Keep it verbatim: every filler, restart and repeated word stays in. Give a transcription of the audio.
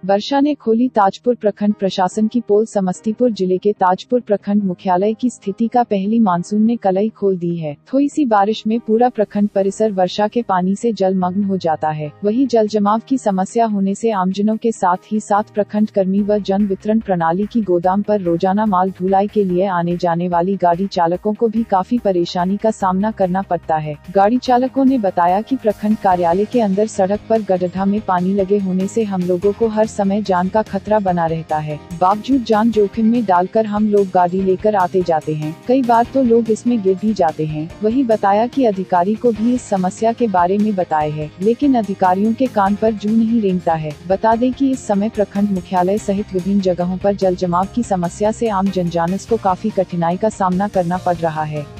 वर्षा ने खोली ताजपुर प्रखंड प्रशासन की पोल। समस्तीपुर जिले के ताजपुर प्रखंड मुख्यालय की स्थिति का पहली मानसून ने कलई खोल दी है। थोड़ी सी बारिश में पूरा प्रखंड परिसर वर्षा के पानी से जलमग्न हो जाता है। वहीं जल जमाव की समस्या होने से आमजनों के साथ ही साथ प्रखंड कर्मी व जन वितरण प्रणाली की गोदाम पर रोजाना माल ढुलाई के लिए आने जाने वाली गाड़ी चालकों को भी काफी परेशानी का सामना करना पड़ता है। गाड़ी चालकों ने बताया कि प्रखंड कार्यालय के अंदर सड़क पर गड्ढा में पानी लगे होने से हम लोगों को हर समय जान का खतरा बना रहता है। बावजूद जान जोखिम में डालकर हम लोग गाड़ी लेकर आते जाते हैं। कई बार तो लोग इसमें गिर भी जाते हैं। वही बताया कि अधिकारी को भी इस समस्या के बारे में बताए है, लेकिन अधिकारियों के कान पर जू नहीं रेंगता है। बता दें कि इस समय प्रखंड मुख्यालय सहित विभिन्न जगहों पर जल जमाव की समस्या से आम जनमानस को काफी कठिनाई का सामना करना पड़ रहा है।